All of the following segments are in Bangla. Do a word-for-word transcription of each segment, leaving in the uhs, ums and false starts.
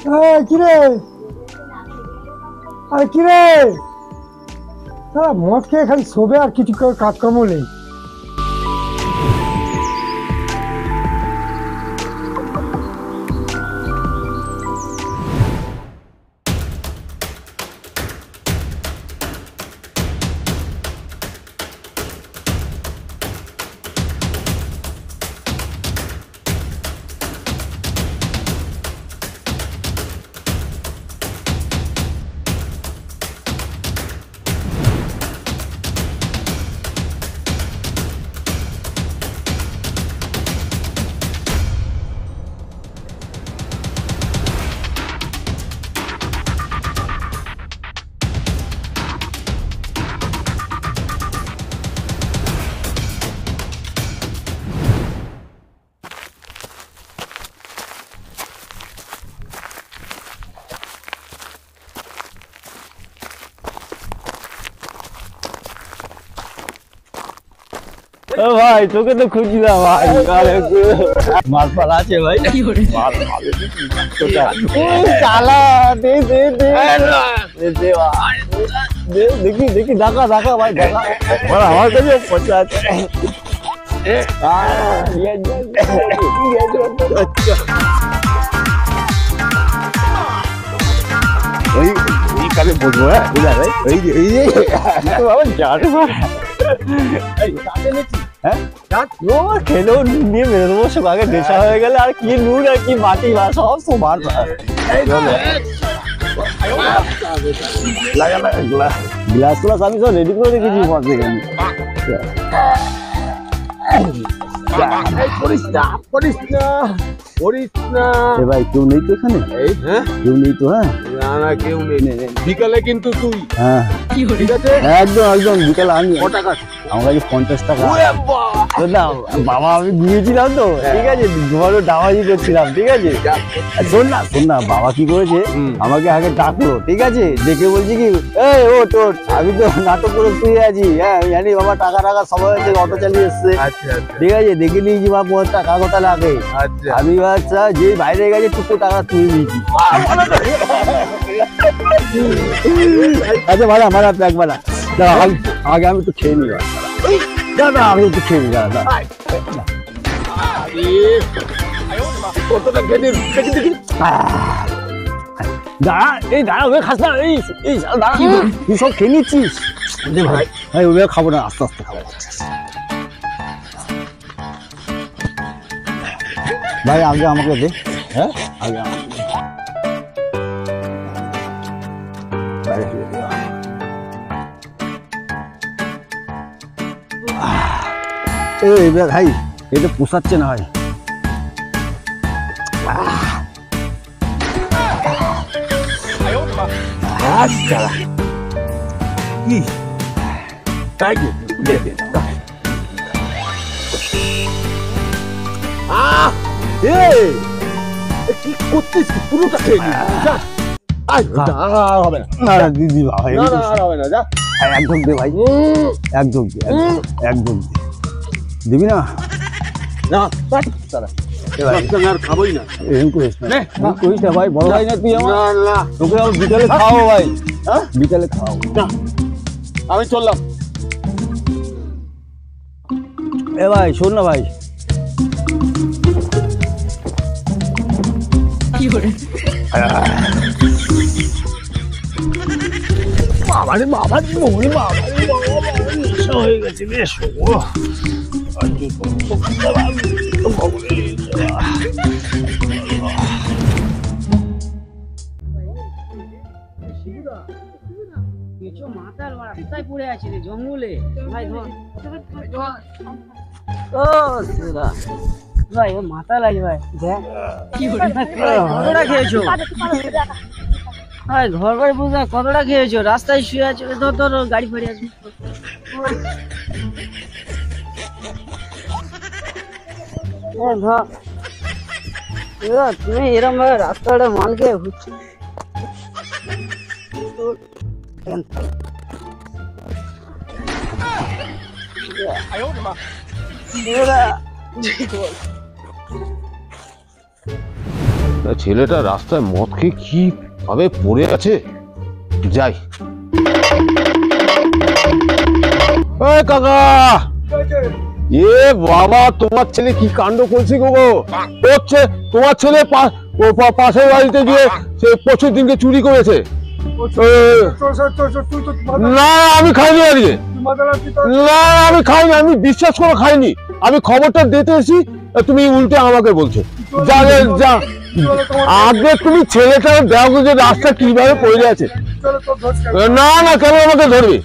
কিরে আরে কিরে তারা মদ খেয়ে খালি শোবে আর কিছু কাজকর্ম নেই। ভাই তোকে তো খুঁজছিলাম ভাই, মাল পালা আছে ভাই, চালা দে দে দে দেখি দেখি দেখা দেখা ভাই দেখা, আমার কাছে পচা আছে। এইখানে বলবো হ্যাঁ এই যে এই যে জানে খেলেও নিয়ে মেরে দেবো সব, আগে নেশা হয়ে গেলে আর কি নুন আর কি মাটি বা সব সমান গ্লাস গ্লাস আমি সব রেডি করে রেখেছি সেখানে। ভাই কেউ নেই তো এখানে, কেউ নেই তো? হ্যাঁ না না কেউ নেই, বিকালে কিন্তু তুই হ্যাঁ ঠিক আছে একদম একদম বিকালে আমি আমার কাছে পঞ্চাশ টাকা না বাবা, আমি ঘুমিয়েছিলাম তো ঠিক আছে, ঘুমানো ডাবাজি করছিলাম ঠিক আছে। শোন না শোন না বাবা কি করেছে, আমাকে আগে ডাকলো ঠিক আছে, ডেকে বলছি কি এই ও তোর, আমি তো নাটক করে শুয়ে আছি, হ্যাঁ জানি বাবা টাকা টাকা সবাই হচ্ছে অটো চালিয়ে এসছে ঠিক আছে, দেখে নিয়েছি বা টাকা কথা লাগে, আমি বাচ্চা যে বাইরে গেছে টুকু টাকা তুলে নিয়েছি। আচ্ছা ভালো মারা প্যাক বালা আগে আমি একটু খেয়ে নিই, দাদা আমি একটু খেয়ে নিই দাদা। দাঁড়া এই দাঁড়া ওকে খাস না, এই এই দাঁড়া তুই সব খেয়ে নিচ্ছিস ভাই, ভাই ওকে খাবো না, আস্তে আস্তে খাবো ভাই, আগে আমাকে দে। হ্যাঁ আগে আমাকে এই ভাই এটা পোষাচ্ছে না ভাই, কি তাই কি কি করছিস, পুরোটা খেয়ে নি হবে না না দিদি ভাই হবে না, যা একদম দে ভাই, একদম একদম দিবি না না আর খাবোই না, এরকম করিস না করিস না ভাই, বড় ভাই না তুই আমার, না না তোকে আমার বিকালে খাওয়াবো ভাই, হ্যাঁ বিকালে খাওয়াবো না, আমি চললাম। এ ভাই শোন না ভাই, বাবারে বাবা মনে বাবারে বাবা নেশা হয়ে গেছে বেশ, মাতাল রাস্তায় পড়ে আছে রে জঙ্গলে, ভাই ধর ও সুদা ভাই ও মাতাল আছে ভাই, দেখ কি কতটা খেয়েছো ভাই, ঘর বাড়ি বুঝা কতটা খেয়েছো, রাস্তায় শুয়ে আছো, ধর ধর গাড়ি ফাড়ি আসবে ধর, তুমি এরম ভাবে রাস্তাটা মাল খেয়ে ঘুরছো, তা ছেলেটা রাস্তায় মদ খেয়ে কি ভাবে পড়ে আছে, যাই। ওই কাকা, এ বাবা তোমার ছেলে কি কাণ্ড করছে গো, হচ্ছে তোমার ছেলে পা- ও পা- পাশের বাড়িতে গিয়ে সে পরশু দিনকে চুরি করেছে। এ, না আমি খাইনি আজকে, না আমি খাইনি, আমি বিশ্বাস করে খাইনি, আমি খবরটা দিতে এসেছি, তুমি উল্টে আমাকে বলছো। যা যা, যা আগে তুমি ছেলেটা দেখো যে রাস্তা কিভাবে পড়ে আছে। না না কেন আমাকে ধরবে,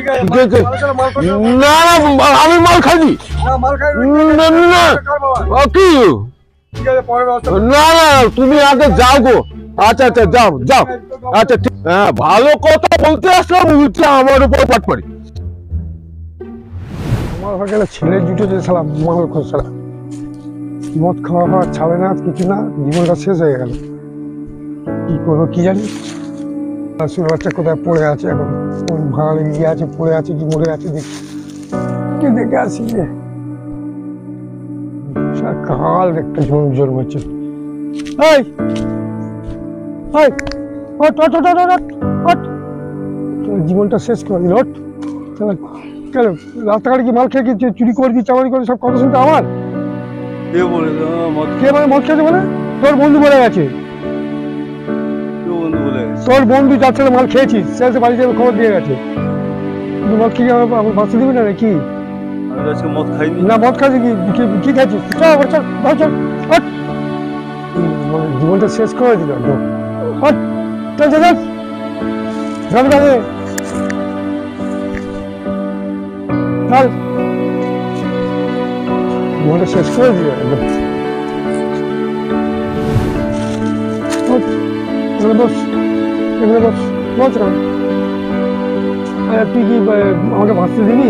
না না আমি মাল খাইনি, না না কি, না না তুমি আগে যাও গো। আচ্ছা আচ্ছা যাও যাও, আচ্ছা ঠিক, হ্যাঁ ভালো কথা বলতে আসলাম, উল্টে আমার উপর পাট পারি। আমার হয়ে গেলে ছেলে জুটেছে সালাম মাল খোঁজা, মদ খাওয়া খাওয়া ছাড়ে না কিছু না, জীবনটা শেষ হয়ে গেল। কি করবো কি জানি, শুরু বাচ্চা কোথায় পড়ে আছে এখন, কোন ভাড়ালে গিয়ে আছে, পড়ে আছে কি মরে আছে দেখি, কি দেখে আসি যে কাল একটা ঝোল ঝোল হচ্ছে। এই এই ওঠ ওঠ ওঠ ওঠ ওঠ, ওঠ। তোর জীবনটা শেষ করে দিল, ওঠ। শালা, কেন রাস্তাঘাটে কি মাল খেয়ে কি চুরি করবি চামারি করবি সব কথা শুনতে আমার? কে বলে মদ কে মানে মদ খেয়েছে বলে? তোর বন্ধু বলে গেছে, কেউ বন্ধু বলে গেছে? তোর বন্ধু যার ছেলে মাল খেয়েছিস সে এসে বাড়িতে খবর দিয়ে গেছে। তুই মদ খেয়ে আমার বাঁচতে দিবি না নাকি? আমি আজকে মদ খাইনি। না মদ খাচ্ছি কি কি- কি খাচ্ছিস? চল আবার চল চল চল, ওঠ। উম, মানে জীবনটা শেষ করে দিল একদম। ওঠ, চল চল চল, যাবে যাবে, চল। জীবনটা শেষ করে দিল একদম। ওঠ, এখানে বস, এখানে বস, বস এখানে। আরে তুই কি আহ, আমাকে ভাসতে দিবি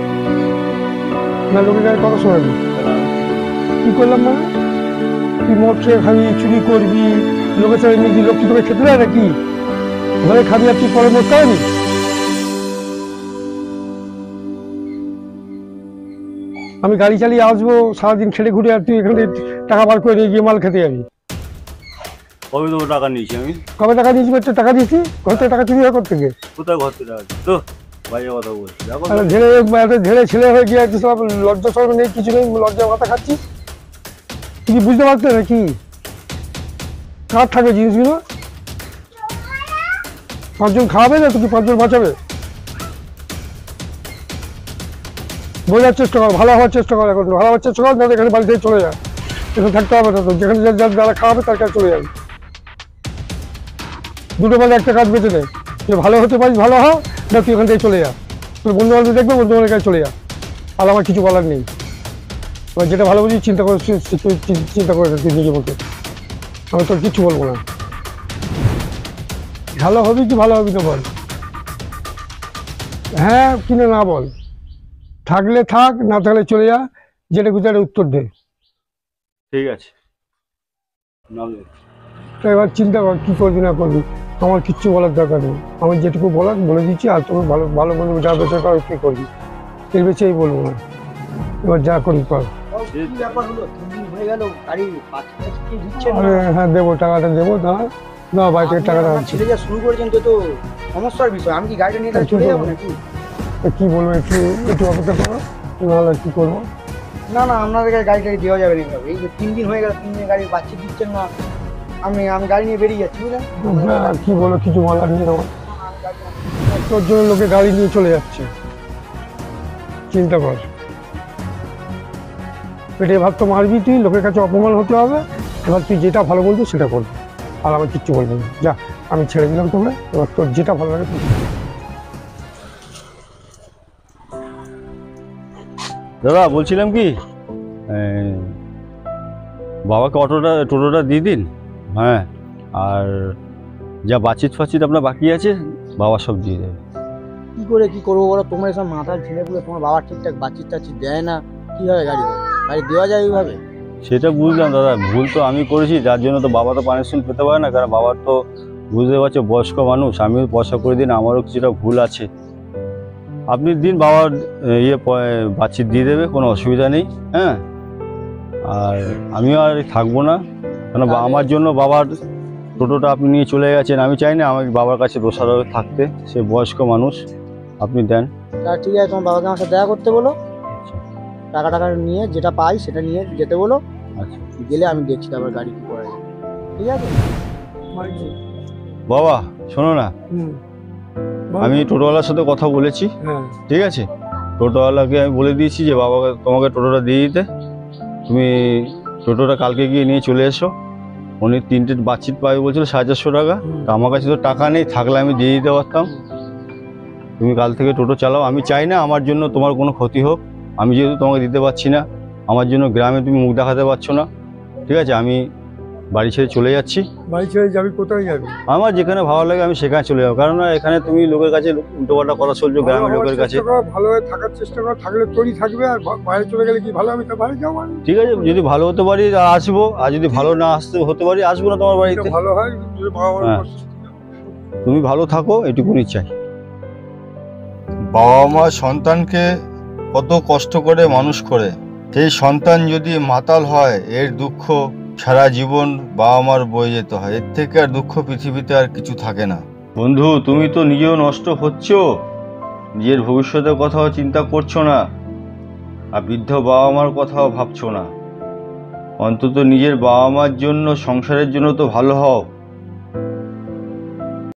না লোকের গায়ে কথা শোনাবি? কি করলাম মানে? তুই মদ খেয়ে খাবি, চুরি করবি, লোকের সাথে মিশবি, লোক কি তোকে খেতে দেয় নাকি? ঘরে খাবি আর তুই পরে মদ খাবি? আমি গাড়ি চালিয়ে আসবো সারাদিন খেটে ঘুরে, আর তুই এখানে টাকা বার করে নিয়ে গিয়ে মাল খেতে যাবি? কবে তোমার টাকা নিয়েছি আমি? কবে টাকা দিয়েছি? বলছে টাকা দিয়েছি, ঘর থেকে টাকা চুরি হয় কোথা থেকে? কোথায় ঘর থেকে টাকা? তো বাইরে কথা বলছি, দেখো আরে ঝেড়ে একটা ঝেড়ে ছেলে হয়ে গিয়ে একটু সব লজ্জা সরম নেই, কিছু নেই, লজ্জা কথা খাচ্ছি। তুই কি বুঝতে পারতে নাকি কার থাকে জিনিসগুলো? পাঁচজন খাওয়াবে না, তুই কি পাঁচজন বাঁচাবে? বোঝার চেষ্টা কর, ভালো হওয়ার চেষ্টা কর, এখন ভালো হওয়ার চেষ্টা কর, না এখানে বাড়ি থেকে চলে যা, এখানে থাকতে হবে না তো, যেখানে যা- যা- যারা খাওয়াবে তার কাছে চলে যাবে। দুটো বেলা একটা কাজ বেঁচে নেই, যে ভালো হতে পারিস ভালো হও, না তুই এখান থেকে চলে যা, তোর বন্ধু বান্ধব দেখবে, বন্ধু বান্ধবের কাছে চলে যা, আর আমার কিছু বলার নেই। এবার যেটা ভালো বুঝিস চিন্তা করে তুই- তুই চি- চিন্তা করে তুই নিজে মতো, আমি তোর কিচ্ছু বলবো না। ভালো হবি কি ভালো হবি তো বল, হ্যাঁ কিনে না বল, থাকলে থাক, না থাকলে চলে যা, যেটা গুজারে উত্তর দে। ঠিক আছে নামলে। তো এবার চিন্তা কর কী করবি না করবি, আমার কিচ্ছু বলার দরকার নেই, আমি যেটুকু বলার বলে দিচ্ছি, আর তোকে ভালো ভালো বলবো, যা বেঁচে কর কী করবি, এর বেশি এই বলবো না, এবার যা করি কর। আরে হ্যাঁ দেবো, টাকাটা দেবো, দাঁড়া না বাড়ি থেকে টাকাটা আনছি। ছেলে যা শুরু করেছেন তো তো সমস্যার বিষয়, আমি কি গাড়িটা নিয়ে তাহলে চলে যাবো নাকি? তো কী বলবো, একটু একটু অপেক্ষা করো, নাহলে কী করবো? না না আপনাদের কাছে গাড়ি টাড়ি দেওয়া যাবে না, এইভাবে। এই যে তিন দিন হয়ে গেল, তিন দিন গাড়ি বাচ্চা দিচ্ছেন না, আমি আমি গাড়ি নিয়ে বেরিয়ে যাচ্ছি বুঝলেন। না কী বলো, কিছু বলার নেই তোমার, তোর জন্য লোকে গাড়ি নিয়ে চলে যাচ্ছে, চিন্তা কর। পেটে ভাত তো মারবি তুই, লোকের কাছে অপমান হতে হবে, এবার তুই যেটা ভালো বলবি সেটা করবি, আর আমি কিচ্ছু বলবো না, যা আমি ছেড়ে দিলাম তোকে, এবার তোর যেটা ভালো লাগে তুই কর। দাদা বলছিলাম কি, এই, বাবাকে অটোটা টোটোটা দিয়ে দিন, হ্যাঁ, আর যা বাচিত ফাচিত আপনার বাকি আছে বাবা সব দিয়ে দেবে। কি করে কি করবো বলো, তোমার সব মাথার ছেলেগুলো, তোমার বাবা ঠিকঠাক বাচ্চি টাচ্চি দেয় না, কীভাবে গাড়ি দেবে? গাড়ি দেওয়া যায় এইভাবে? সেটা বুঝলাম দাদা, ভুল তো আমি করেছি, যার জন্য তো বাবা তো পানিশমেন্ট পেতে পারে না, কারণ বাবার তো বুঝতে পারছে বয়স্ক মানুষ, আমিও পয়সা করে দিন, আমারও কিছুটা ভুল আছে। আপনি দিন, বাবার ইয়ে বাচ্চি দিয়ে দেবে, কোনো অসুবিধা নেই, হ্যাঁ, আর আমিও আর থাকবো না, কারণ বা- আমার জন্য বাবার টোটোটা আপনি নিয়ে চলে গেছেন, আমি চাই না আমার বাবার কাছে দোষারোপ থাকতে, সে বয়স্ক মানুষ, আপনি দেন। তা ঠিক আছে, তোমার বাবাকে আমার সাথে দেখা করতে বলো, টাকা টাকা নিয়ে যেটা পাই সেটা নিয়ে যেতে বলো, আচ্ছা গেলে আমি দেখছি তারপর গাড়ি কি করা যায়, ঠিক আছে? বাবা শোনো না, হুম আমি টোটোওয়ালার সাথে কথা বলেছি, হ্যাঁ ঠিক আছে? টোটোওয়ালাকে আমি বলে দিয়েছি যে বাবাকে তোমাকে টোটোটা দিয়ে দিতে, তুমি টোটোটা কালকে গিয়ে নিয়ে চলে এসো। উনি তিনটে বাচ্চিত পাবে বলছিল সাড়ে চারশো টাকা, তা আমার কাছে তো টাকা নেই, থাকলে আমি দিয়ে দিতে পারতাম। তুমি কাল থেকে টোটো চালাও, আমি চাই না আমার জন্য তোমার কোনো ক্ষতি হোক, আমি যেহেতু তোমাকে দিতে পারছি না, আমার জন্য গ্রামে তুমি মুখ দেখাতে পারছো না, ঠিক আছে? আমি বাড়ি ছেড়ে চলে যাচ্ছি। বাড়ি ছেড়ে যাবি, কোথায় যাবি? আমার যেখানে ভালো লাগে আমি সেখানে চলে যাবো, কারণ এখানে তুমি লোকের কাছে উল্টোপাল্টা কথা চলছো, গ্রামের লোকের কাছে। ভালোভাবে থাকার চেষ্টা কর, থাকলে তোরই থাকবে, আর বা- বাইরে চলে গেলে কি ভালো? আমি তো বাড়ি যাবো, আমি ঠিক আছে, যদি ভালো হতে পারি আসবো, আর যদি ভালো না আসতে হতে পারি আসবো না তোমার বাড়িতে। ভালো হয় যদি বাবা মার হ্যাঁ। উপর সুস্থ থাকে। তুমি ভালো থাকো, এটুকুনি চাই। বাবা মা সন্তানকে কত কষ্ট করে মানুষ করে, সেই সন্তান যদি মাতাল হয় এর দুঃখ সারা জীবন বাবা মার বয়ে যেতে হয়, এর থেকে আর দুঃখ পৃথিবীতে আর কিছু থাকে না। বন্ধু, তুমি তো নিজেও নষ্ট হচ্ছ, নিজের ভবিষ্যতের কথাও চিন্তা করছো না, আর বৃদ্ধ বাবা মার কথাও ভাবছো না। অন্তত নিজের বাবা মার জন্য, সংসারের জন্য তো ভালো হও।